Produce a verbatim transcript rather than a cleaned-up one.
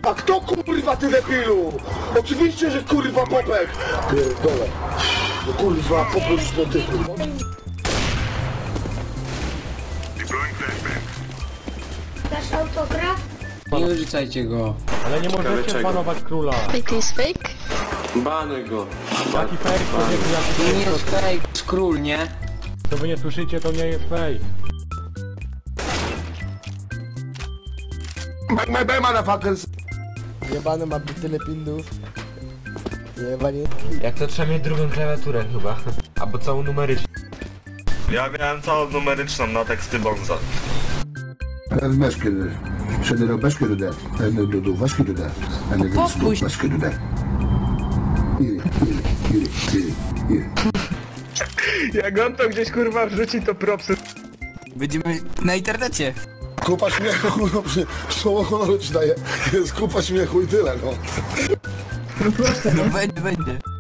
A kto kurwa ty debilu? Oczywiście, że kurwa Popek! Pierdolę. No kurwa, Popek z ty kurwa. Dasz autograf? Nie wyrzucajcie go. Ale nie możecie banować króla. Ej, to jest fake? Banuj go. Jaki fake, to nie To nie jaki jest fake, to jest król, nie? To wy nie słyszycie, to nie jest fake. Make my bad motherfuckers! Jebany ma tyle pindów. Jebanie. Jak to trzeba mieć drugą klawiaturę chyba. Albo całą numeryczną. Ja miałem całą numeryczną na teksty Bonza. En meske de. Zet er meske de dat. En de doe waske de dat. En de doe waske de dat. Hier, hier, hier, hier, hier. Jak on to gdzieś kurwa wrzuci, to propsy. Będziemy na internecie. Kupa śmiechu, no przy słowo honoru ci daje. Jest kupa śmiechu i tyle, no. No będzie, będzie.